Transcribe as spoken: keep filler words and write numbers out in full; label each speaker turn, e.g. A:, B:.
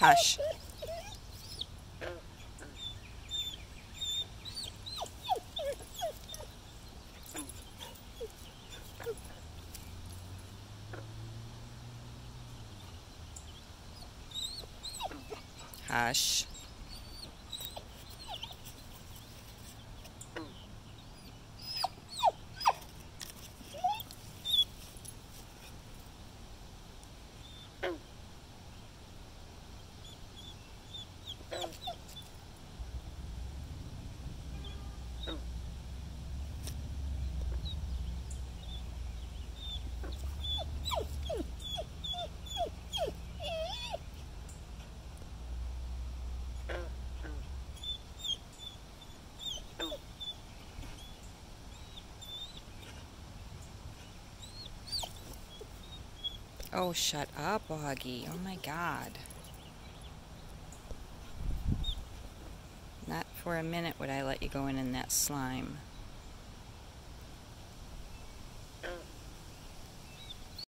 A: Hush. Hush. Oh, shut up, Augie. Oh my God. Not for a minute would I let you go in in that slime.